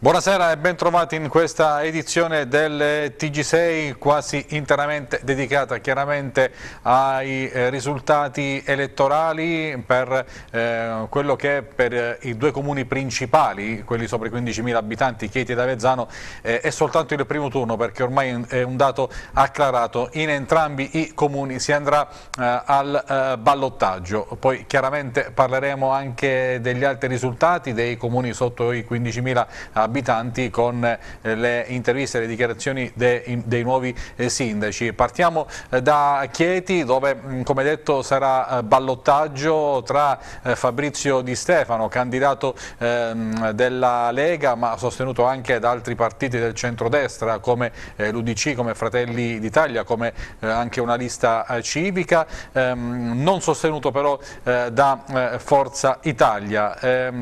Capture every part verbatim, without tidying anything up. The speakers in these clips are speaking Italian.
Buonasera e ben trovati in questa edizione del T G sei quasi interamente dedicata chiaramente ai eh, risultati elettorali per eh, quello che per i due comuni principali, quelli sopra i quindicimila abitanti, Chieti ed Avezzano, eh, è soltanto il primo turno, perché ormai è un dato acclarato: in entrambi i comuni si andrà eh, al eh, ballottaggio. Poi chiaramente parleremo anche degli altri risultati dei comuni sotto i quindicimila abitanti abitanti con eh, le interviste e le dichiarazioni de, in, dei nuovi eh, sindaci. Partiamo eh, da Chieti, dove mh, come detto sarà eh, ballottaggio tra eh, Fabrizio Di Stefano, candidato ehm, della Lega ma sostenuto anche da altri partiti del centrodestra come eh, l'U D C, come Fratelli d'Italia, come eh, anche una lista eh, civica, ehm, non sostenuto però eh, da eh, Forza Italia.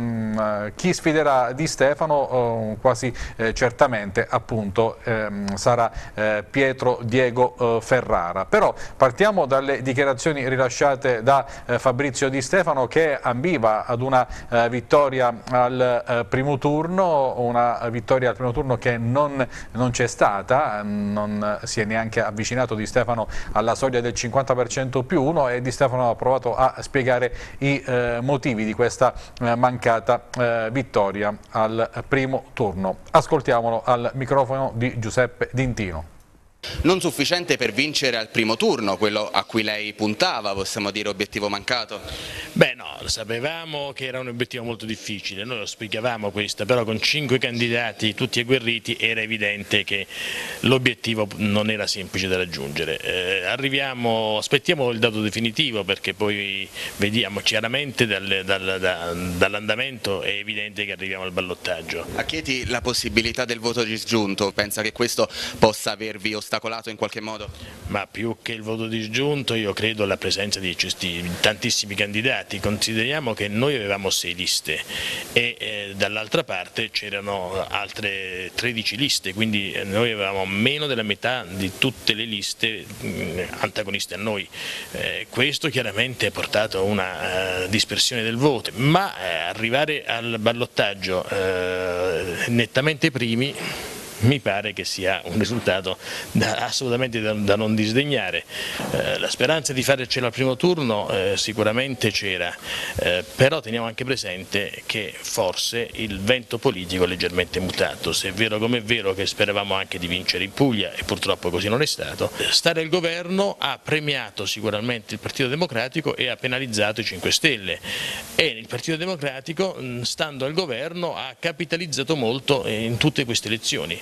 Ehm, chi sfiderà Di Stefano? Oh, quasi eh, certamente appunto ehm, sarà eh, Pietro Diego eh, Ferrara. Però partiamo dalle dichiarazioni rilasciate da eh, Fabrizio Di Stefano, che ambiva ad una eh, vittoria al eh, primo turno, una vittoria al primo turno che non, non c'è stata, non si è neanche avvicinato Di Stefano alla soglia del cinquanta per cento più uno, e Di Stefano ha provato a spiegare i eh, motivi di questa eh, mancata eh, vittoria al primo turno. Ascoltiamolo al microfono di Giuseppe D'Intino. Non sufficiente per vincere al primo turno, quello a cui lei puntava, possiamo dire obiettivo mancato? Beh no, sapevamo che era un obiettivo molto difficile, noi lo spiegavamo questo, però con cinque candidati tutti agguerriti era evidente che l'obiettivo non era semplice da raggiungere. Eh, arriviamo, aspettiamo il dato definitivo, perché poi vediamo chiaramente dal, dal, da, dall'andamento è evidente che arriviamo al ballottaggio. A Chieti la possibilità del voto disgiunto, pensa che questo possa avervi ostacolato in qualche modo? Ma più che il voto disgiunto io credo alla presenza di, di tantissimi candidati. Consideriamo che noi avevamo sei liste e eh, dall'altra parte c'erano altre tredici liste, quindi noi avevamo meno della metà di tutte le liste mh, antagoniste a noi. Eh, questo chiaramente ha portato a una uh, dispersione del voto, ma eh, arrivare al ballottaggio eh, nettamente primi mi pare che sia un risultato da, assolutamente da, da non disdegnare. Eh, la speranza di farcela al primo turno eh, sicuramente c'era, eh, però teniamo anche presente che forse il vento politico è leggermente mutato. Se è vero come è vero che speravamo anche di vincere in Puglia, e purtroppo così non è stato, stare al governo ha premiato sicuramente il Partito Democratico e ha penalizzato i cinque Stelle, e il Partito Democratico, stando al governo, ha capitalizzato molto in tutte queste elezioni.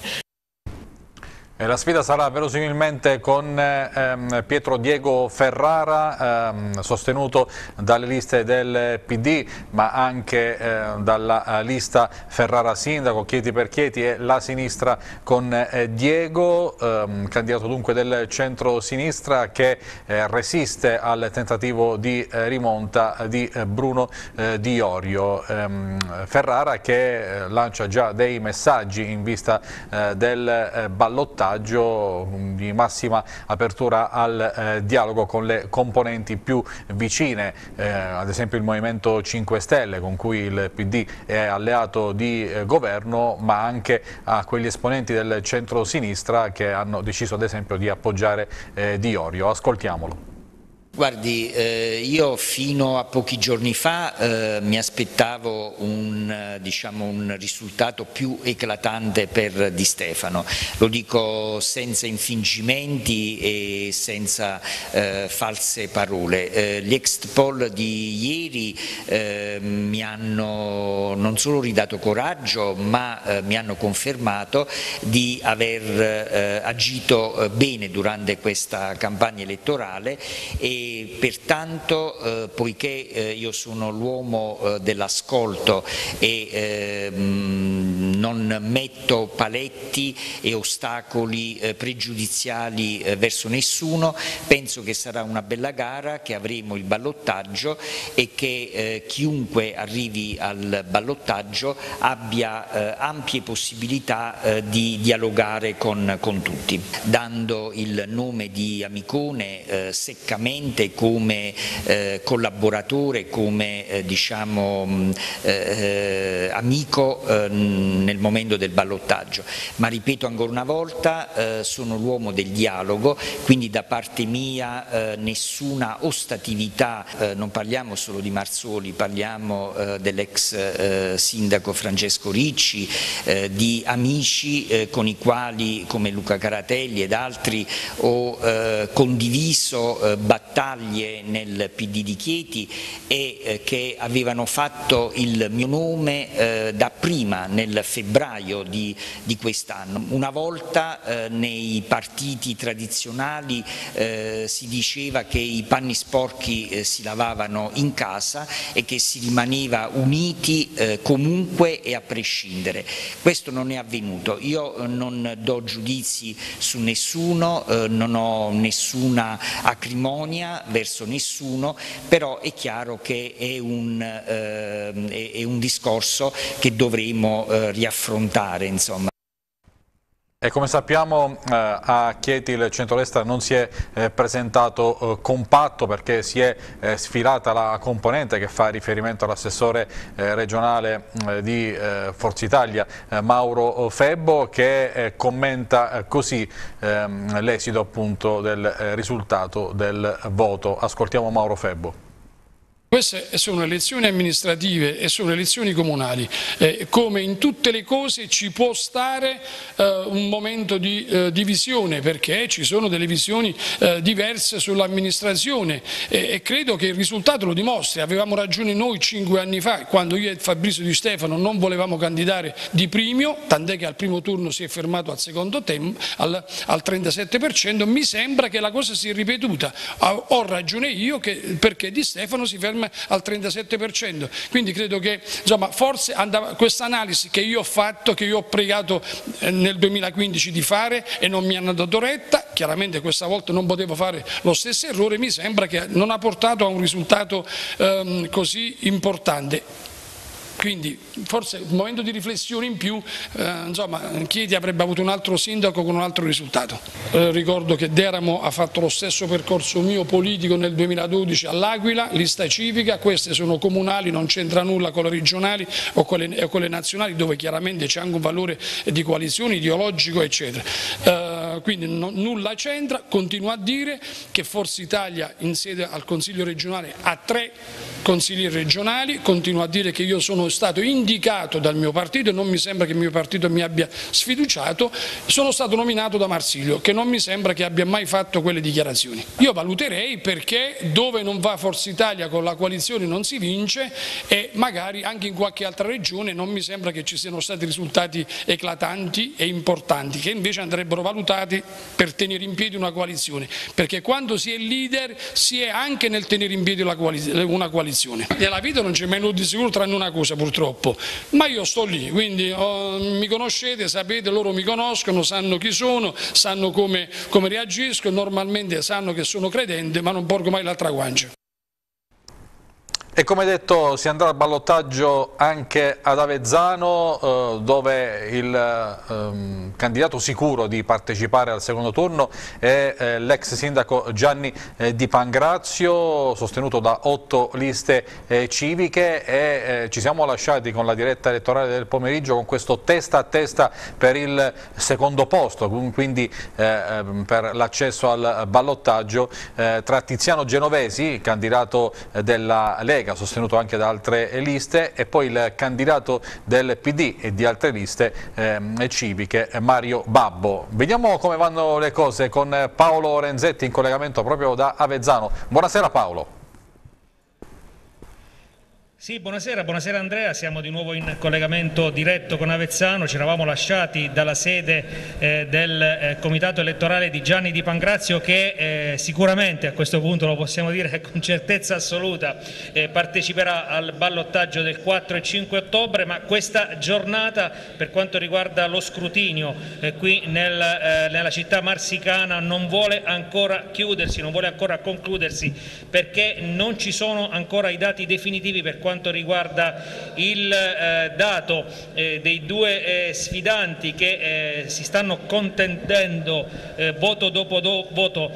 E la sfida sarà verosimilmente con ehm, Pietro Diego Ferrara, ehm, sostenuto dalle liste del P D, ma anche eh, dalla lista Ferrara Sindaco, Chieti per Chieti, e la sinistra con eh, Diego, ehm, candidato dunque del centro-sinistra, che eh, resiste al tentativo di eh, rimonta di eh, Bruno eh, Di Iorio. Ehm, Ferrara che eh, lancia già dei messaggi in vista eh, del eh, ballottaggio, di massima apertura al eh, dialogo con le componenti più vicine, eh, ad esempio il Movimento cinque Stelle, con cui il P D è alleato di eh, governo, ma anche a quegli esponenti del centro-sinistra che hanno deciso ad esempio di appoggiare eh, Di Iorio. Ascoltiamolo. Guardi, eh, io fino a pochi giorni fa eh, mi aspettavo un, eh, diciamo, un risultato più eclatante per Di Stefano, lo dico senza infingimenti e senza eh, false parole. Eh, gli exit poll di ieri eh, mi hanno non solo ridato coraggio, ma eh, mi hanno confermato di aver eh, agito eh, bene durante questa campagna elettorale, e pertanto eh, poiché eh, io sono l'uomo eh, dell'ascolto e eh, non metto paletti e ostacoli eh, pregiudiziali eh, verso nessuno, penso che sarà una bella gara, che avremo il ballottaggio e che eh, chiunque arrivi al ballottaggio abbia eh, ampie possibilità eh, di dialogare con, con tutti, dando il nome di Amicone eh, seccamente come eh, collaboratore, come eh, diciamo, eh, amico eh, nel momento del ballottaggio, ma ripeto ancora una volta, eh, sono l'uomo del dialogo, quindi da parte mia eh, nessuna ostatività, eh, non parliamo solo di Marzoli, parliamo eh, dell'ex eh, sindaco Francesco Ricci, eh, di amici eh, con i quali come Luca Caratelli ed altri ho eh, condiviso eh, battaglie nel P D di Chieti e eh, che avevano fatto il mio nome eh, da prima, nel febbraio di, di quest'anno. Una volta eh, nei partiti tradizionali eh, si diceva che i panni sporchi eh, si lavavano in casa e che si rimaneva uniti eh, comunque e a prescindere. Questo non è avvenuto. Io non do giudizi su nessuno, eh, non ho nessuna acrimonia verso nessuno, però è chiaro che è un, eh, è un discorso che dovremo eh, riaffrontare, insomma. E come sappiamo eh, a Chieti il centrodestra non si è eh, presentato eh, compatto, perché si è eh, sfilata la componente che fa riferimento all'assessore eh, regionale eh, di eh, Forza Italia eh, Mauro Febbo, che eh, commenta eh, così ehm, l'esito appunto del eh, risultato del voto. Ascoltiamo Mauro Febbo. Queste sono elezioni amministrative e sono elezioni comunali, eh, come in tutte le cose ci può stare eh, un momento di eh, divisione, perché ci sono delle visioni eh, diverse sull'amministrazione e, e credo che il risultato lo dimostri. Avevamo ragione noi cinque anni fa, quando io e Fabrizio Di Stefano non volevamo candidare di Primio, tant'è che al primo turno si è fermato al secondo tempo, al, al trentasette per cento. Mi sembra che la cosa si è ripetuta, ho, ho ragione io che, perché Di Stefano si ferma al trentasette per cento, quindi credo che insomma, forse questa analisi che io ho fatto, che io ho pregato eh, nel duemilaquindici di fare e non mi hanno dato retta, chiaramente questa volta non potevo fare lo stesso errore, mi sembra che non ha portato a un risultato ehm, così importante. Quindi forse un momento di riflessione in più, eh, insomma Chieti avrebbe avuto un altro sindaco con un altro risultato. Eh, ricordo che Deramo ha fatto lo stesso percorso mio politico nel duemiladodici all'Aquila, lista civica, queste sono comunali, non c'entra nulla con le regionali o con le, o con le nazionali, dove chiaramente c'è anche un valore di coalizione ideologico eccetera. Eh, quindi no, nulla c'entra, continuo a dire che Forza Italia in sede al Consiglio regionale ha tre consiglieri regionali, continuo a dire che io sono stato indicato dal mio partito e non mi sembra che il mio partito mi abbia sfiduciato, sono stato nominato da Marsilio, che non mi sembra che abbia mai fatto quelle dichiarazioni. Io valuterei, perché dove non va Forza Italia con la coalizione non si vince, e magari anche in qualche altra regione non mi sembra che ci siano stati risultati eclatanti e importanti, che invece andrebbero valutati per tenere in piedi una coalizione, perché quando si è leader si è anche nel tenere in piedi una coalizione. Nella vita non c'è mai nulla di sicuro tranne una cosa, purtroppo, ma io sto lì, quindi oh, mi conoscete, sapete, loro mi conoscono, sanno chi sono, sanno come, come reagisco, normalmente sanno che sono credente, ma non porgo mai l'altra guancia. E come detto si andrà al ballottaggio anche ad Avezzano, eh, dove il eh, candidato sicuro di partecipare al secondo turno è eh, l'ex sindaco Gianni eh, Di Pangrazio, sostenuto da otto liste eh, civiche, e eh, ci siamo lasciati con la diretta elettorale del pomeriggio con questo testa a testa per il secondo posto, quindi eh, per l'accesso al ballottaggio eh, tra Tiziano Genovesi, candidato della Lega, sostenuto anche da altre liste, e poi il candidato del P D e di altre liste eh, civiche, Mario Babbo. Vediamo come vanno le cose con Paolo Renzetti in collegamento proprio da Avezzano. Buonasera Paolo. Sì, buonasera, buonasera Andrea, siamo di nuovo in collegamento diretto con Avezzano, ci eravamo lasciati dalla sede eh, del eh, comitato elettorale di Gianni Di Pangrazio, che eh, sicuramente, a questo punto lo possiamo dire con certezza assoluta, eh, parteciperà al ballottaggio del quattro e cinque ottobre, ma questa giornata per quanto riguarda lo scrutinio eh, qui nel, eh, nella città marsicana non vuole ancora chiudersi, non vuole ancora concludersi, perché non ci sono ancora i dati definitivi per quanto quanto riguarda il eh, dato eh, dei due eh, sfidanti che eh, si stanno contendendo eh, voto dopo do, voto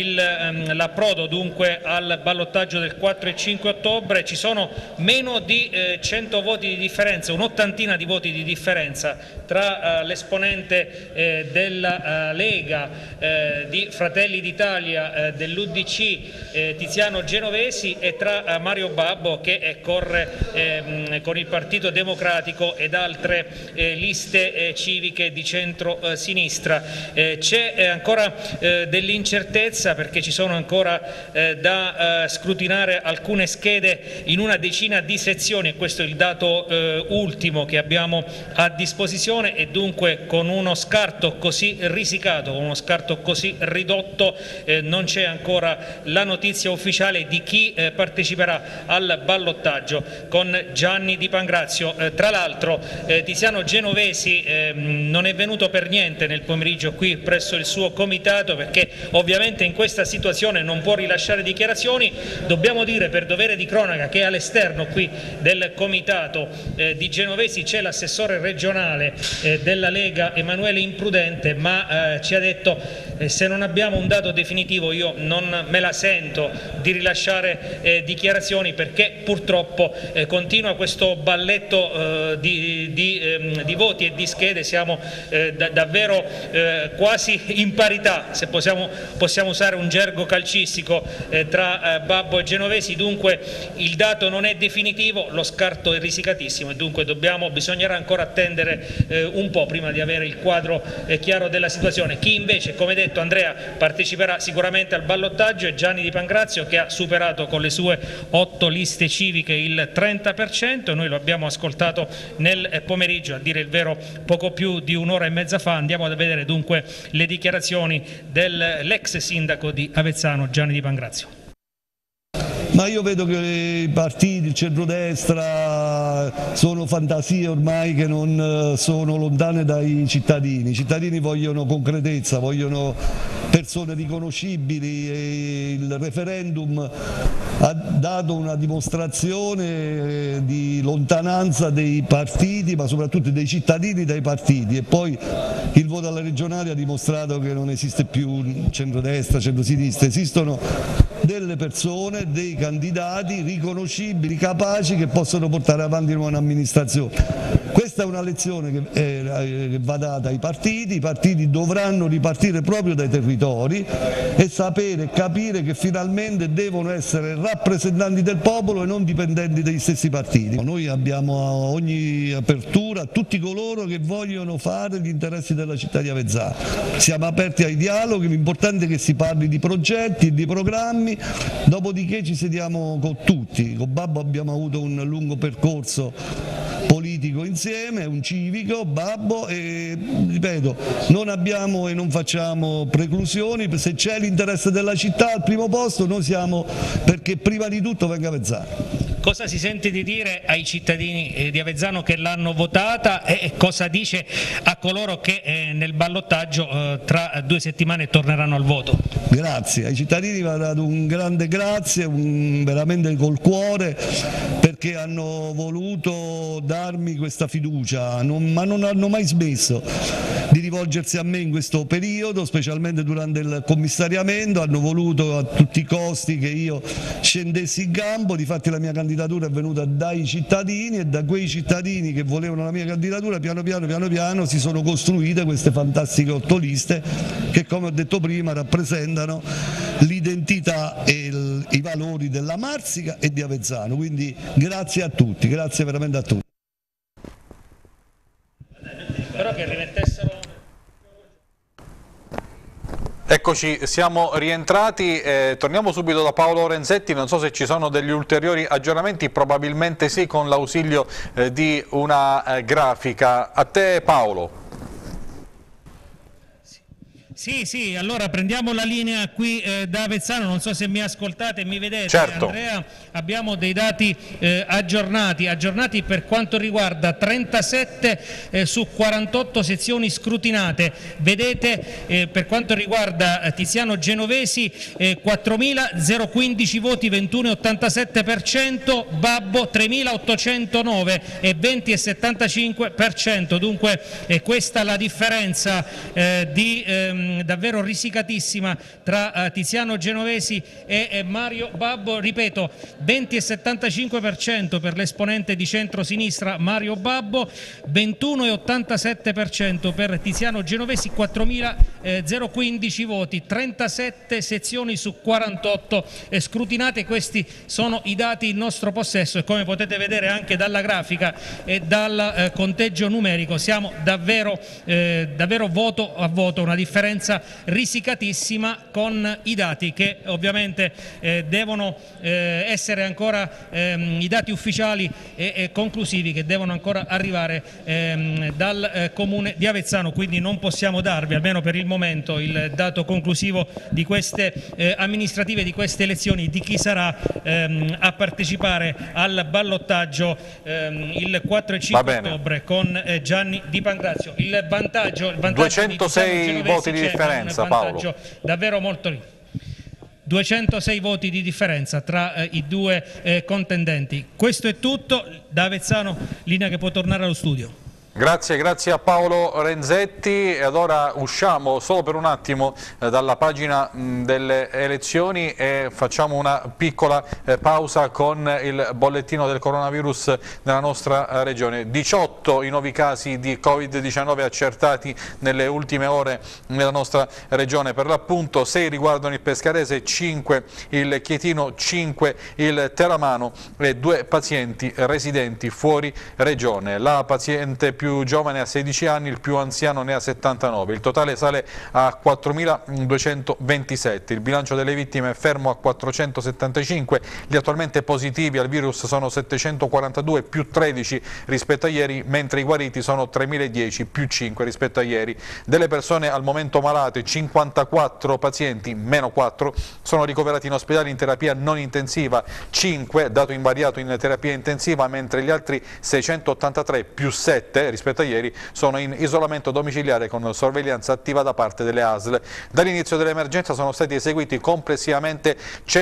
ehm, l'approdo dunque al ballottaggio del quattro e cinque ottobre, ci sono meno di eh, cento voti di differenza, un'ottantina di voti di differenza tra eh, l'esponente eh, della eh, Lega, eh, di Fratelli d'Italia, eh, dell'U D C eh, Tiziano Genovesi e tra eh, Mario Babbo che eh, corre eh, con il Partito Democratico ed altre eh, liste eh, civiche di centro-sinistra. Eh, C'è eh, ancora eh, dell'incertezza perché ci sono ancora eh, da eh, scrutinare alcune schede in una decina di sezioni e questo è il dato eh, ultimo che abbiamo a disposizione e dunque con uno scarto così risicato, con uno scarto così ridotto eh, non c'è ancora la notizia ufficiale di chi eh, parteciperà al ballottaggio con Gianni Di Pangrazio. Eh, tra l'altro eh, Tiziano Genovesi eh, non è venuto per niente nel pomeriggio qui presso il suo comitato perché ovviamente in questa situazione non può rilasciare dichiarazioni. Dobbiamo dire per dovere di cronaca che all'esterno qui del comitato eh, di Genovesi c'è l'assessore regionale eh, della Lega Emanuele Imprudente, ma eh, ci ha detto eh, se non abbiamo un dato definitivo io non me la sento di rilasciare eh, dichiarazioni perché purtroppo eh, continua questo balletto eh, di, di, ehm, di voti e di schede, siamo eh, da, davvero eh, quasi in parità, se possiamo, possiamo usare un gergo calcistico eh, tra eh, Babbo e Genovesi, dunque il dato non è definitivo, lo scarto è risicatissimo e dunque dobbiamo, bisognerà ancora attendere eh, un po' prima di avere il quadro eh, chiaro della situazione. Chi invece, come detto Andrea, parteciperà sicuramente al ballottaggio è Gianni Di Pangrazio che ha superato con le sue otto liste civiche il trenta per cento, noi lo abbiamo ascoltato nel pomeriggio, a dire il vero poco più di un'ora e mezza fa. Andiamo a vedere dunque le dichiarazioni dell'ex sindaco di Avezzano Gianni Di Pangrazio. Ma io vedo che i partiti, il centrodestra sono fantasie ormai che non sono lontane dai cittadini. I cittadini vogliono concretezza, vogliono persone riconoscibili e il referendum ha dato una dimostrazione di lontananza dei partiti, ma soprattutto dei cittadini dai partiti, e poi il voto alle regionali ha dimostrato che non esiste più centrodestra, centrosinistra, esistono delle persone, dei candidati riconoscibili, capaci, che possono portare avanti un'amministrazione. Questa è una lezione che, eh, che va data ai partiti, i partiti dovranno ripartire proprio dai territori e sapere, capire che finalmente devono essere rappresentanti del popolo e non dipendenti degli stessi partiti. Noi abbiamo a ogni apertura a tutti coloro che vogliono fare gli interessi della città di Avezzano, siamo aperti ai dialoghi, l'importante è che si parli di progetti e di programmi, dopodiché ci sediamo con tutti. Con Babbo abbiamo avuto un lungo percorso politico insieme, un civico, Babbo, e ripeto, non abbiamo e non facciamo preclusioni, se c'è l'interesse della città al primo posto noi siamo perché prima di tutto venga Avezzano. Cosa si sente di dire ai cittadini di Avezzano che l'hanno votata e cosa dice a coloro che nel ballottaggio tra due settimane torneranno al voto? Grazie, ai cittadini va dato un grande grazie, un, veramente col cuore, perché hanno voluto darmi questa fiducia, non, ma non hanno mai smesso di rivolgersi a me in questo periodo, specialmente durante il commissariamento, hanno voluto a tutti i costi che io scendessi in campo, difatti la mia candidatura è venuta dai cittadini e da quei cittadini che volevano la mia candidatura piano piano piano piano si sono costruite queste fantastiche otto liste che, come ho detto prima, rappresentano l'identità e il, i valori della Marsica e di Avezzano, quindi grazie a tutti, grazie veramente a tutti. Però che rimettessero... Eccoci, siamo rientrati, eh, torniamo subito da Paolo Renzetti, non so se ci sono degli ulteriori aggiornamenti, probabilmente sì, con l'ausilio eh, di una eh, grafica. A te Paolo. Sì, sì, allora prendiamo la linea qui eh, da Avezzano, non so se mi ascoltate e mi vedete. Certo. Andrea, abbiamo dei dati eh, aggiornati, aggiornati per quanto riguarda trentasette eh, su quarantotto sezioni scrutinate. Vedete eh, per quanto riguarda eh, Tiziano Genovesi eh, quattromila quindici voti, ventuno virgola ottantasette per cento, Babbo tremila ottocentonove e venti virgola settantacinque per cento. Dunque eh, questa la differenza eh, di ehm, davvero risicatissima tra uh, Tiziano Genovesi e, e Mario Babbo. Ripeto, venti virgola settantacinque per cento per l'esponente di centro-sinistra Mario Babbo, ventuno virgola ottantasette per cento per Tiziano Genovesi, quattromila quindici voti, trentasette sezioni su quarantotto eh, scrutinate. Questi sono i dati in nostro possesso e come potete vedere anche dalla grafica e dal eh, conteggio numerico siamo davvero, eh, davvero voto a voto, una differenza risicatissima con i dati che ovviamente eh, devono eh, essere ancora ehm, i dati ufficiali e, e conclusivi che devono ancora arrivare ehm, dal eh, comune di Avezzano, quindi non possiamo darvi almeno per il momento il dato conclusivo di queste eh, amministrative, di queste elezioni, di chi sarà ehm, a partecipare al ballottaggio ehm, il quattro e cinque ottobre con eh, Gianni Di Pangrazio. Il vantaggio, il vantaggio duecentosei di voti di differenza, Paolo. Davvero molto duecentosei voti di differenza tra eh, i due eh, contendenti. Questo è tutto da Avezzano, linea che può tornare allo studio. Grazie, grazie a Paolo Renzetti. Ed ora usciamo solo per un attimo eh, dalla pagina mh, delle elezioni e facciamo una piccola eh, pausa con il bollettino del coronavirus nella nostra eh, regione. diciotto i nuovi casi di Covid diciannove accertati nelle ultime ore nella nostra regione, per l'appunto sei riguardano il Pescarese, cinque il Chietino, cinque il Teramano e due pazienti residenti fuori regione. La paziente più più giovane ha sedici anni, il più anziano ne ha settantanove. Il totale sale a quattromiladuecentoventisette. Il bilancio delle vittime è fermo a quattrocentosettantacinque. Gli attualmente positivi al virus sono settecentoquarantadue, più tredici rispetto a ieri, mentre i guariti sono tremiladieci, più cinque rispetto a ieri. Delle persone al momento malate, cinquantaquattro pazienti, meno quattro, sono ricoverati in ospedale in terapia non intensiva, cinque, dato invariato in terapia intensiva, mentre gli altri seicentottantatré, più sette rispetto a ieri, sono in isolamento domiciliare con sorveglianza attiva da parte delle A S L. Dall'inizio dell'emergenza sono stati eseguiti complessivamente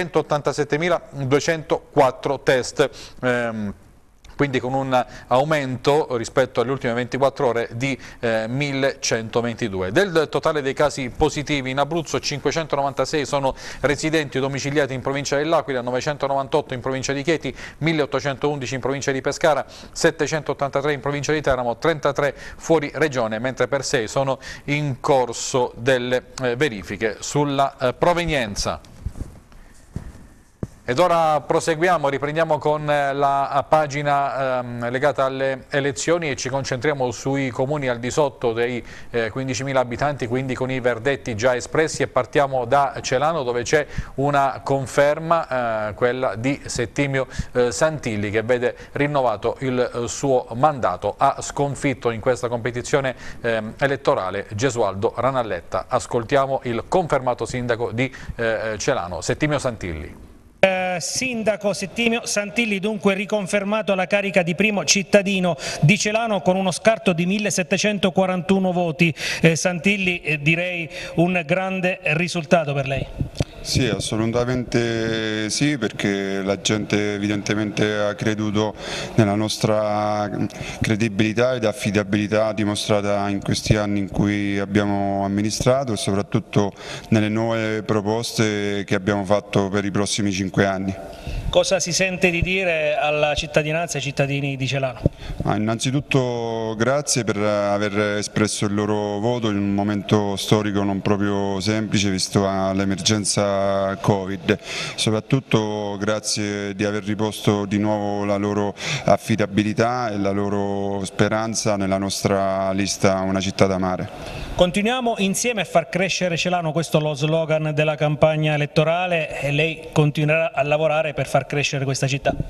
centottantasettemiladuecentoquattro test. Ehm, quindi con un aumento rispetto alle ultime ventiquattro ore di eh, millecentoventidue. Del totale dei casi positivi in Abruzzo, cinquecentonovantasei sono residenti o domiciliati in provincia dell'Aquila, novecentonovantotto in provincia di Chieti, milleottocentoundici in provincia di Pescara, settecentottantatré in provincia di Teramo, trentatré fuori regione, mentre per sei sono in corso delle eh, verifiche sulla eh, provenienza. Ed ora proseguiamo, riprendiamo con la pagina ehm, legata alle elezioni e ci concentriamo sui comuni al di sotto dei eh, quindicimila abitanti, quindi con i verdetti già espressi, e partiamo da Celano, dove c'è una conferma, eh, quella di Settimio eh, Santilli, che vede rinnovato il eh, suo mandato. Ha sconfitto in questa competizione eh, elettorale Gesualdo Ranalletta. Ascoltiamo il confermato sindaco di eh, Celano, Settimio Santilli. Eh, sindaco Settimio Santilli dunque riconfermato alla carica di primo cittadino di Celano con uno scarto di millesettecentoquarantuno voti. Eh, Santilli, eh, direi un grande risultato per lei. Sì, assolutamente sì, perché la gente evidentemente ha creduto nella nostra credibilità ed affidabilità dimostrata in questi anni in cui abbiamo amministrato e soprattutto nelle nuove proposte che abbiamo fatto per i prossimi cinque anni. Cosa si sente di dire alla cittadinanza e ai cittadini di Celano? Ah, innanzitutto grazie per aver espresso il loro voto in un momento storico non proprio semplice visto l'emergenza Covid, soprattutto grazie di aver riposto di nuovo la loro affidabilità e la loro speranza nella nostra lista Una città da mare. Continuiamo insieme a far crescere Celano, questo è lo slogan della campagna elettorale, e lei continuerà a lavorare per far crescere questa città?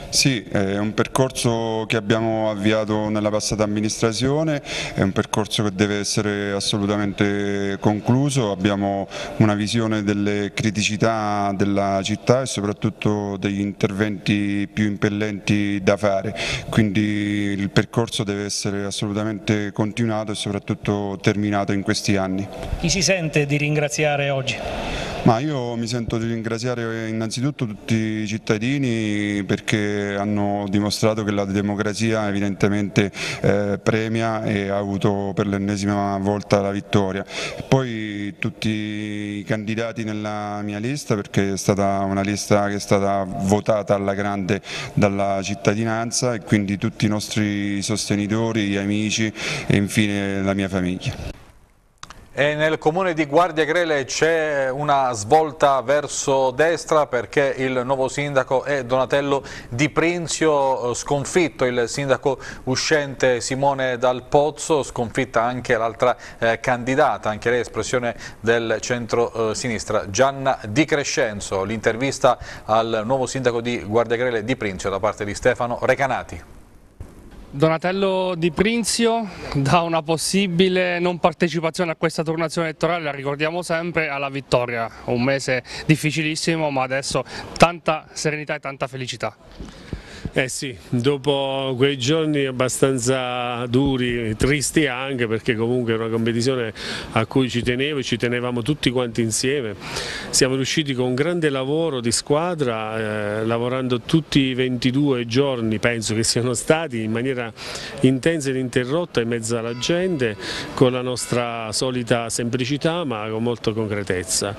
Sì, è un percorso che abbiamo avviato nella passata amministrazione, è un percorso che deve essere assolutamente concluso, abbiamo una visione delle criticità della città e soprattutto degli interventi più impellenti da fare, quindi il percorso deve essere assolutamente continuato e soprattutto terminato in questi anni. Chi si sente di ringraziare oggi? Ma io mi sento di ringraziare innanzitutto tutti i cittadini perché hanno dimostrato che la democrazia evidentemente eh, premia e ha avuto per l'ennesima volta la vittoria. Poi tutti i candidati nella mia lista, perché è stata una lista che è stata votata alla grande dalla cittadinanza, e quindi tutti i nostri sostenitori, gli amici e infine la mia famiglia. E nel comune di Guardiagrele c'è una svolta verso destra perché il nuovo sindaco è Donatello Di Prinzio, sconfitto il sindaco uscente Simone Dal Pozzo, sconfitta anche l'altra eh, candidata, anche lei espressione del centro-sinistra, Gianna Di Crescenzo. L'intervista al nuovo sindaco di Guardiagrele Di Prinzio da parte di Stefano Recanati. Donatello Di Prinzio, da una possibile non partecipazione a questa turnazione elettorale, la ricordiamo sempre, alla vittoria. Un mese difficilissimo, ma adesso tanta serenità e tanta felicità. Eh sì, dopo quei giorni abbastanza duri, tristi anche, perché comunque è una competizione a cui ci tenevo e ci tenevamo tutti quanti insieme, siamo riusciti con un grande lavoro di squadra, eh, lavorando tutti i ventidue giorni, penso che siano stati, in maniera intensa ed ininterrotta in mezzo alla gente, con la nostra solita semplicità ma con molta concretezza.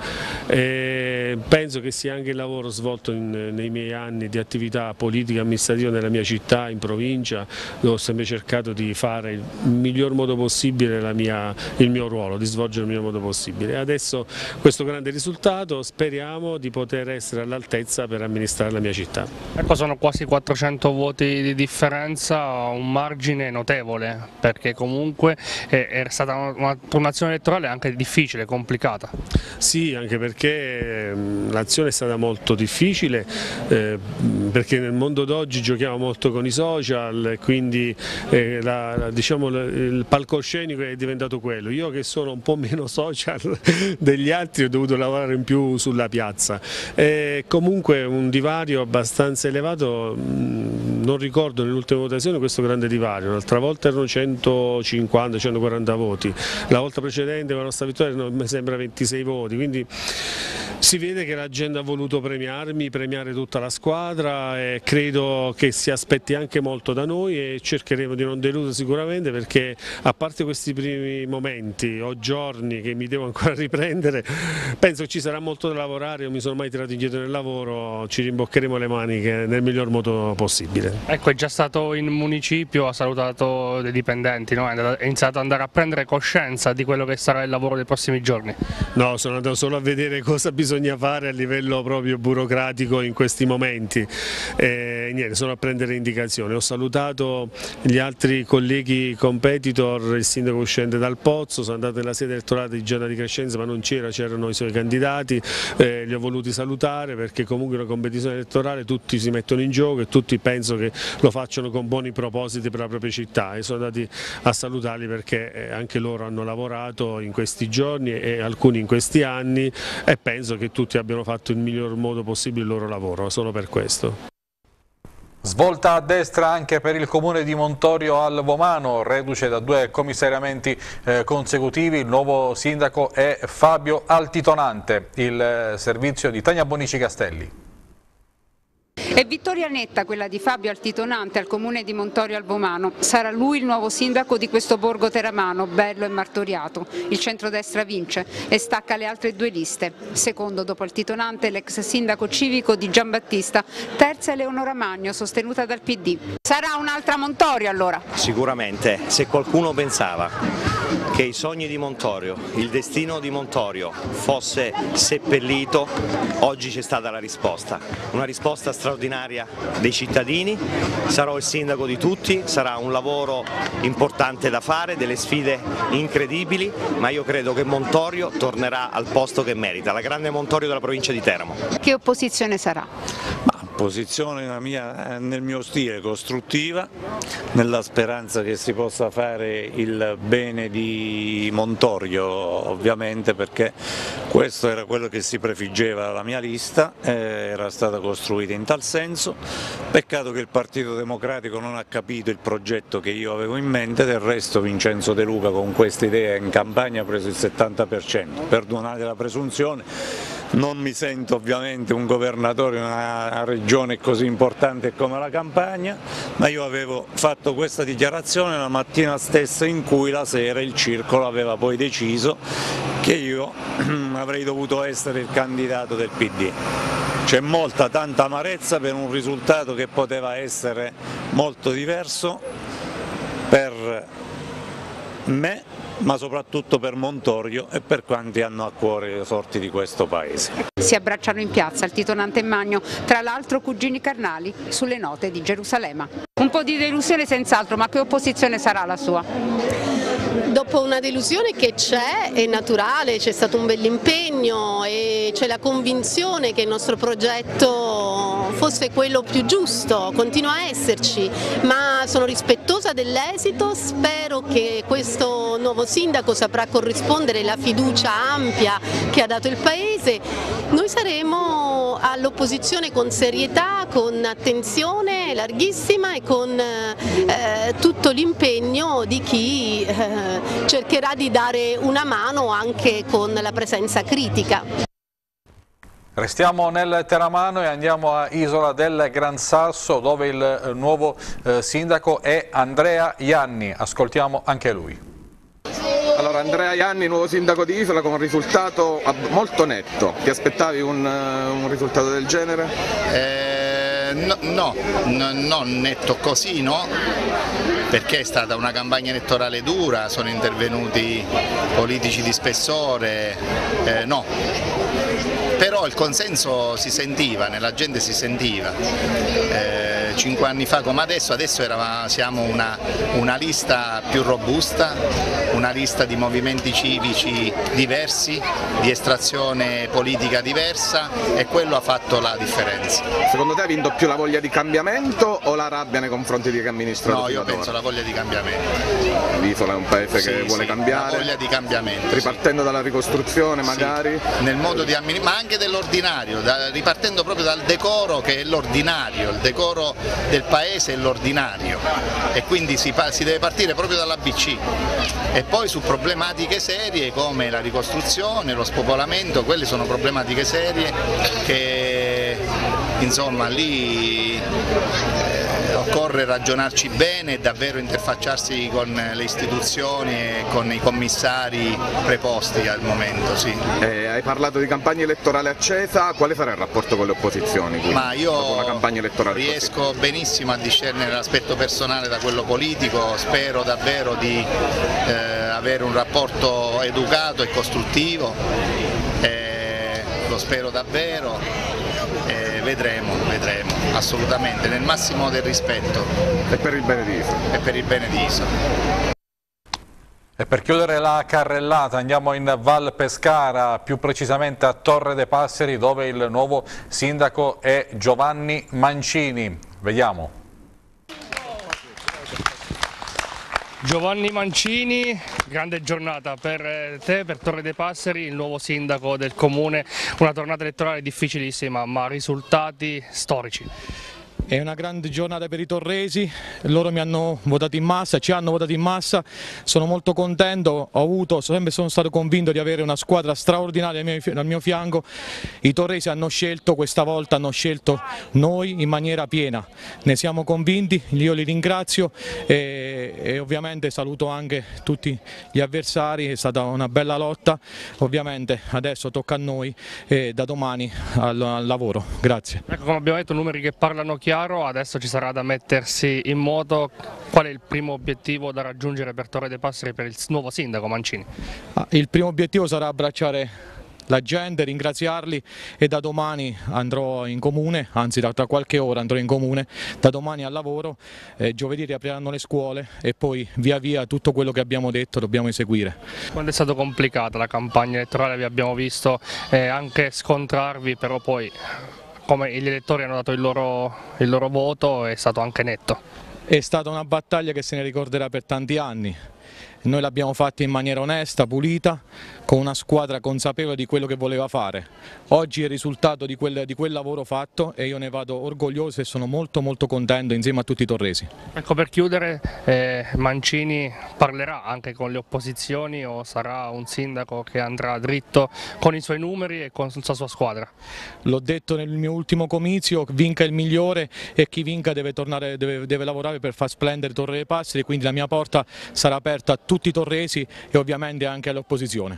E penso che sia anche il lavoro svolto in, nei miei anni di attività politica amministrativa nella mia città, in provincia, dove ho sempre cercato di fare il miglior modo possibile la mia, il mio ruolo, di svolgere il miglior modo possibile. E adesso questo grande risultato speriamo di poter essere all'altezza per amministrare la mia città. Ecco, sono quasi quattrocento voti di differenza, un margine notevole, perché comunque è, è stata una turnazione elettorale anche difficile, complicata. Sì, anche perché l'azione è stata molto difficile, eh, perché nel mondo d'oggi giochiamo molto con i social, quindi eh, la, la, diciamo, il palcoscenico è diventato quello. Io che sono un po' meno social degli altri ho dovuto lavorare in più sulla piazza. E comunque un divario abbastanza elevato, non ricordo nell'ultima votazione questo grande divario, l'altra volta erano centocinquanta centoquaranta voti, la volta precedente con la nostra vittoria erano, mi sembra, ventisei voti, quindi si vede che la gente ha voluto premiarmi, premiare tutta la squadra e credo che si aspetti anche molto da noi e cercheremo di non deludere sicuramente, perché a parte questi primi momenti o giorni che mi devo ancora riprendere, penso che ci sarà molto da lavorare, non mi sono mai tirato indietro nel lavoro, ci rimboccheremo le maniche nel miglior modo possibile. Ecco, è già stato in municipio, ha salutato dei dipendenti, no? È iniziato ad andare a prendere coscienza di quello che sarà il lavoro dei prossimi giorni? No, sono andato solo a vedere cosa bisogna fare a livello proprio burocratico in questi momenti. E niente, sono a prendere indicazioni. Ho salutato gli altri colleghi competitor, il sindaco uscente Dal Pozzo, sono andato nella sede elettorale di Gianna Di Crescenzo, ma non c'era, c'erano i suoi candidati, eh, li ho voluti salutare perché comunque una competizione elettorale tutti si mettono in gioco e tutti penso che lo facciano con buoni propositi per la propria città, e sono andati a salutarli perché anche loro hanno lavorato in questi giorni e alcuni in questi anni, e penso che tutti abbiano fatto il miglior modo possibile il loro lavoro, solo per questo. Svolta a destra anche per il comune di Montorio al Vomano, reduce da due commissariamenti eh, consecutivi. Il nuovo sindaco è Fabio Altitonante, il eh, servizio di Tania Bonici Castelli. È vittoria netta quella di Fabio Altitonante al comune di Montorio al Vomano. Sarà lui il nuovo sindaco di questo borgo teramano, bello e martoriato. Il centrodestra vince e stacca le altre due liste. Secondo dopo Altitonante l'ex sindaco civico di Giambattista, terza Eleonora Magno, sostenuta dal P D. Sarà un'altra Montorio allora? Sicuramente, se qualcuno pensava che i sogni di Montorio, il destino di Montorio fosse seppellito, oggi c'è stata la risposta, una risposta straordinaria dei cittadini. Sarò il sindaco di tutti, sarà un lavoro importante da fare, delle sfide incredibili, ma io credo che Montorio tornerà al posto che merita, la grande Montorio della provincia di Teramo. Che opposizione sarà? Ma Posizione mia, nel mio stile, costruttiva, nella speranza che si possa fare il bene di Montorio, ovviamente, perché questo era quello che si prefiggeva la mia lista, eh, era stata costruita in tal senso. Peccato che il Partito Democratico non ha capito il progetto che io avevo in mente, del resto Vincenzo De Luca con questa idea in campagna ha preso il settanta per cento, perdonate la presunzione. Non mi sento ovviamente un governatore in una regione così importante come la Campania, ma io avevo fatto questa dichiarazione la mattina stessa in cui la sera il circolo aveva poi deciso che io avrei dovuto essere il candidato del P D. C'è molta, tanta amarezza per un risultato che poteva essere molto diverso per me, ma soprattutto per Montorio e per quanti hanno a cuore le sorti di questo paese. Si abbracciano in piazza il titonante Magno, tra l'altro cugini carnali, sulle note di Gerusalemme. Un po' di delusione senz'altro, ma che opposizione sarà la sua? Dopo una delusione che c'è, è naturale, c'è stato un bell'impegno e c'è la convinzione che il nostro progetto fosse quello più giusto, continua a esserci, ma sono rispettosa dell'esito, spero che questo nuovo sindaco saprà corrispondere la fiducia ampia che ha dato il Paese. Noi saremo all'opposizione con serietà, con attenzione larghissima e con eh, tutto l'impegno di chi eh, cercherà di dare una mano anche con la presenza critica. Restiamo nel Teramano e andiamo a Isola del Gran Sasso, dove il nuovo eh, sindaco è Andrea Ianni. Ascoltiamo anche lui. Allora, Andrea Ianni, nuovo sindaco di Isola, con un risultato molto netto. Ti aspettavi un, un risultato del genere? Eh, no, no, no, non netto così, no, perché è stata una campagna elettorale dura, sono intervenuti politici di spessore, eh, no. Però il consenso si sentiva, nella gente si sentiva, eh, cinque anni fa come adesso, adesso eravamo, siamo una, una lista più robusta, una lista di movimenti civici diversi, di estrazione politica diversa, e quello ha fatto la differenza. Secondo te ha vinto più la voglia di cambiamento o la rabbia nei confronti di chi ha amministrato? No, io penso ora? la voglia di cambiamento. L'Isola è un paese sì, che vuole sì, cambiare, la voglia di cambiamento, ripartendo sì. dalla ricostruzione magari? Sì, nel modo di amministrare, ma anche dell'ordinario, da, ripartendo proprio dal decoro che è l'ordinario, il decoro del paese è l'ordinario, e quindi si, si deve partire proprio dall'A B C, e poi su problematiche serie come la ricostruzione, lo spopolamento, quelle sono problematiche serie che insomma lì eh, occorre ragionarci bene e davvero interfacciarsi con le istituzioni e con i commissari preposti al momento. Sì. Eh, hai parlato di campagna elettorale accesa, quale sarà il rapporto con le opposizioni? Quindi, Ma io una campagna elettorale riesco così? benissimo a discernere l'aspetto personale da quello politico, spero davvero di eh, avere un rapporto educato e costruttivo, eh, lo spero davvero. Eh, vedremo, vedremo, assolutamente, nel massimo del rispetto. E per il bene di Isola. E per il bene di Isola. E per chiudere la carrellata andiamo in Val Pescara, più precisamente a Torre de' Passeri, dove il nuovo sindaco è Giovanni Mancini. Vediamo. Giovanni Mancini, grande giornata per te, per Torre de' Passeri, il nuovo sindaco del comune, una tornata elettorale difficilissima ma risultati storici. È una grande giornata per i torresi, loro mi hanno votato in massa, ci hanno votato in massa, sono molto contento, ho avuto, sempre sono stato convinto di avere una squadra straordinaria al mio, al mio fianco. I torresi hanno scelto, questa volta hanno scelto noi in maniera piena, ne siamo convinti, io li ringrazio e, e ovviamente saluto anche tutti gli avversari, è stata una bella lotta, ovviamente adesso tocca a noi e da domani al, al lavoro, grazie. Ecco, come abbiamo detto, numeri che parlano chiaro. Adesso ci sarà da mettersi in moto. Qual è il primo obiettivo da raggiungere per Torre de' Passeri per il nuovo sindaco Mancini? Il primo obiettivo sarà abbracciare la gente, ringraziarli e da domani andrò in comune, anzi da tra qualche ora andrò in comune, da domani al lavoro, eh, giovedì riapriranno le scuole e poi via via tutto quello che abbiamo detto dobbiamo eseguire. Quando è stata complicata la campagna elettorale, vi abbiamo visto eh, anche scontrarvi, però poi come gli elettori hanno dato il loro, il loro voto è stato anche netto. È stata una battaglia che se ne ricorderà per tanti anni. Noi l'abbiamo fatta in maniera onesta, pulita, con una squadra consapevole di quello che voleva fare. Oggi è il risultato di quel, di quel lavoro fatto e io ne vado orgoglioso e sono molto molto contento insieme a tutti i torresi. Ecco, per chiudere, eh, Mancini parlerà anche con le opposizioni o sarà un sindaco che andrà dritto con i suoi numeri e con la sua squadra? L'ho detto nel mio ultimo comizio, vinca il migliore e chi vinca deve, tornare, deve, deve lavorare per far splendere Torre dei Passeri, quindi la mia porta sarà aperta a tutti i torresi e ovviamente anche all'opposizione.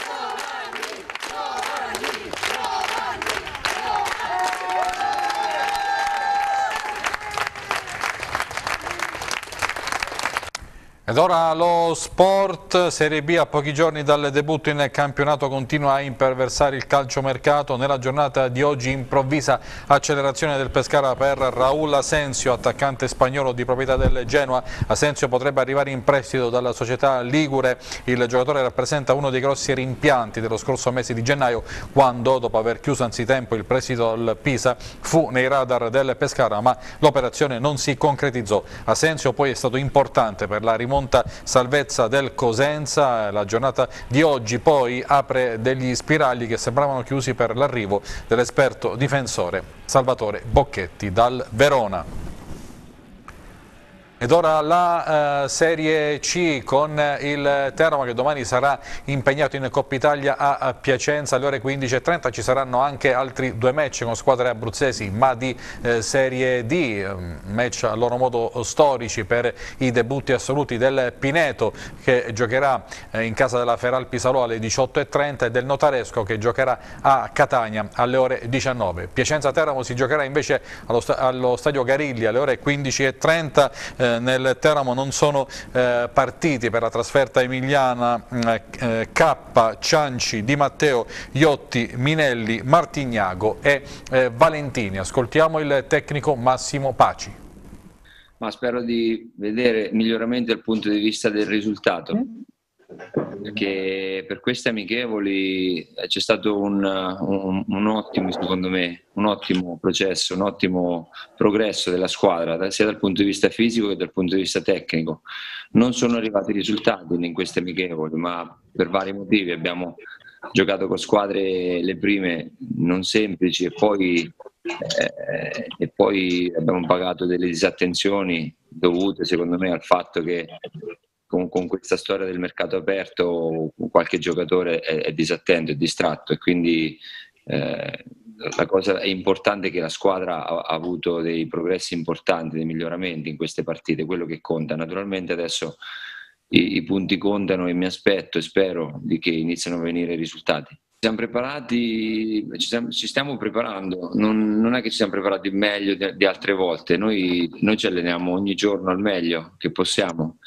Ed ora lo sport, Serie B, a pochi giorni dal debutto in campionato continua a imperversare il calciomercato. Nella giornata di oggi improvvisa accelerazione del Pescara per Raúl Asensio, attaccante spagnolo di proprietà del Genoa. Asensio potrebbe arrivare in prestito dalla società ligure. Il giocatore rappresenta uno dei grossi rimpianti dello scorso mese di gennaio, quando, dopo aver chiuso anzitempo il prestito al Pisa, fu nei radar del Pescara, ma l'operazione non si concretizzò. Asensio poi è stato importante per la rimonta salvezza del Cosenza. La giornata di oggi poi apre degli spiragli che sembravano chiusi per l'arrivo dell'esperto difensore Salvatore Bocchetti dal Verona. Ed ora la uh, Serie C con il Teramo che domani sarà impegnato in Coppa Italia a, a Piacenza alle ore quindici e trenta. Ci saranno anche altri due match con squadre abruzzesi ma di eh, Serie D, match a loro modo storici per i debutti assoluti del Pineto che giocherà eh, in casa della Feralpi Salò alle diciotto e trenta e del Notaresco che giocherà a Catania alle ore diciannove. Piacenza-Teramo si giocherà invece allo, sta allo Stadio Garilli alle ore quindici e trenta. Eh, nel Teramo non sono eh, partiti per la trasferta emiliana eh, K, Cianci, Di Matteo, Iotti, Minelli, Martignago e eh, Valentini. Ascoltiamo il tecnico Massimo Paci. Ma spero di vedere miglioramenti dal punto di vista del risultato, perché per queste amichevoli c'è stato un, un, un ottimo, secondo me, un ottimo processo, un ottimo progresso della squadra, sia dal punto di vista fisico che dal punto di vista tecnico. Non sono arrivati risultati in queste amichevoli, ma per vari motivi abbiamo giocato con squadre le prime non semplici e poi, eh, e poi abbiamo pagato delle disattenzioni dovute, secondo me, al fatto che Con, con questa storia del mercato aperto qualche giocatore è, è disattento, è distratto e quindi eh, la cosa è importante che la squadra ha, ha avuto dei progressi importanti, dei miglioramenti in queste partite, quello che conta. Naturalmente adesso i, i punti contano e mi aspetto e spero di che iniziano a venire i risultati. Ci siamo preparati, ci, siamo, ci stiamo preparando, non, non è che ci siamo preparati meglio di, di altre volte, noi, noi ci alleniamo ogni giorno al meglio che possiamo.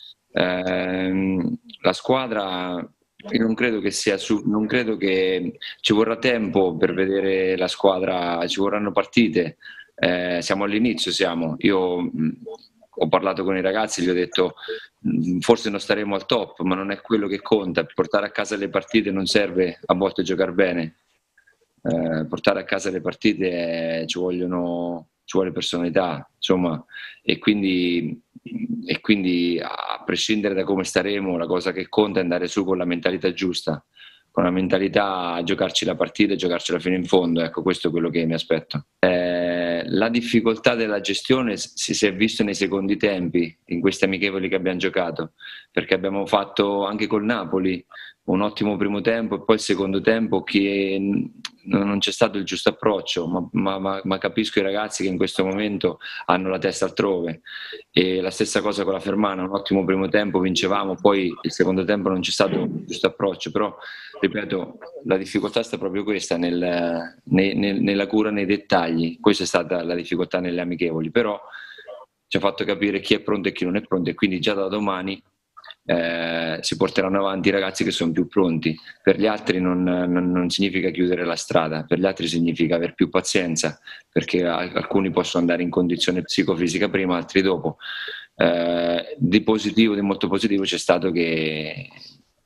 Eh, la squadra, io non credo che sia su, non credo che ci vorrà tempo per vedere la squadra, ci vorranno partite, eh, siamo all'inizio, siamo io mh, ho parlato con i ragazzi, gli ho detto mh, forse non staremo al top, ma non è quello che conta, portare a casa le partite non serve a volte giocare bene, eh, portare a casa le partite eh, ci vogliono ci vuole personalità, insomma, e quindi, e quindi a prescindere da come staremo, la cosa che conta è andare su con la mentalità giusta, con la mentalità a giocarci la partita e giocarcela fino in fondo, ecco, questo è quello che mi aspetto. Eh, la difficoltà della gestione si, si è visto nei secondi tempi, in questi amichevoli che abbiamo giocato, perché abbiamo fatto anche col Napoli un ottimo primo tempo e poi il secondo tempo che non c'è stato il giusto approccio, ma, ma, ma, ma capisco i ragazzi che in questo momento hanno la testa altrove, e la stessa cosa con la Fermana, un ottimo primo tempo, vincevamo, poi il secondo tempo non c'è stato il giusto approccio, però ripeto, la difficoltà sta proprio questa, nel, nel, nel, nella cura, nei dettagli, questa è stata la difficoltà nelle amichevoli, però ci ha fatto capire chi è pronto e chi non è pronto, e quindi già da domani Eh, si porteranno avanti i ragazzi che sono più pronti. Per gli altri non, non, non significa chiudere la strada, per gli altri significa aver più pazienza, perché alcuni possono andare in condizione psicofisica prima, altri dopo. Eh, di positivo, di molto positivo c'è stato che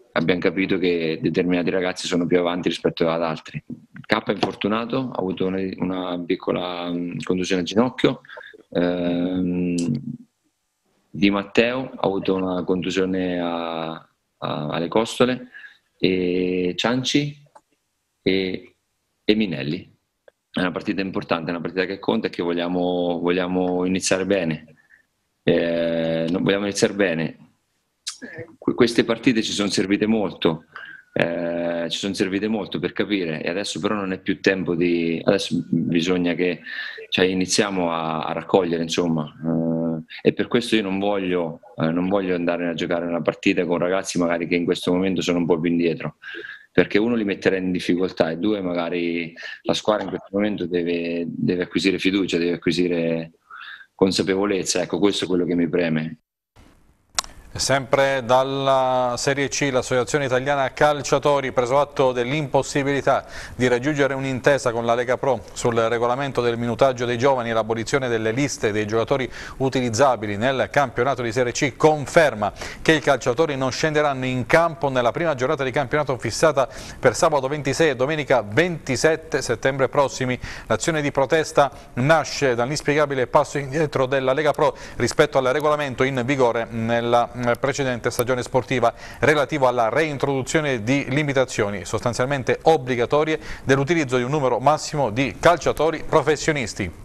abbiamo capito che determinati ragazzi sono più avanti rispetto ad altri. K è infortunato, ha avuto una, una piccola contusione al ginocchio, ehm, Di Matteo ha avuto una contusione a, a, alle costole, e Cianci e, e Minelli. È una partita importante, è una partita che conta e che vogliamo, vogliamo iniziare bene. Eh, non vogliamo iniziare bene. Queste partite ci sono servite molto, eh, ci sono servite molto per capire, e adesso però non è più tempo di... adesso bisogna che cioè, iniziamo a, a raccogliere, insomma, eh, e per questo io non voglio, eh, non voglio andare a giocare una partita con ragazzi magari che in questo momento sono un po' più indietro, perché uno li metterà in difficoltà e due magari la squadra in questo momento deve, deve acquisire fiducia, deve acquisire consapevolezza. Ecco, questo è quello che mi preme. Sempre dalla Serie C, l'Associazione Italiana Calciatori, preso atto dell'impossibilità di raggiungere un'intesa con la Lega Pro sul regolamento del minutaggio dei giovani e l'abolizione delle liste dei giocatori utilizzabili nel campionato di Serie C, conferma che i calciatori non scenderanno in campo nella prima giornata di campionato fissata per sabato ventisei e domenica ventisette settembre prossimi. L'azione di protesta nasce dall'inspiegabile passo indietro della Lega Pro rispetto al regolamento in vigore nella precedente stagione sportiva relativo alla reintroduzione di limitazioni sostanzialmente obbligatorie dell'utilizzo di un numero massimo di calciatori professionisti.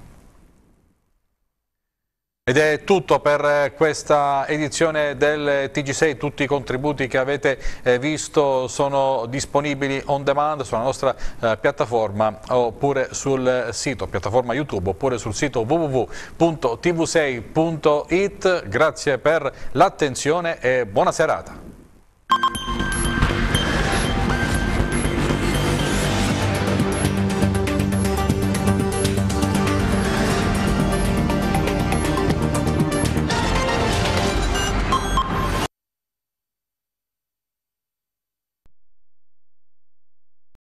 Ed è tutto per questa edizione del T G sei, tutti i contributi che avete visto sono disponibili on demand sulla nostra piattaforma oppure sul sito, piattaforma YouTube, oppure sul sito w w w punto t v sei punto it. Grazie per l'attenzione e buona serata.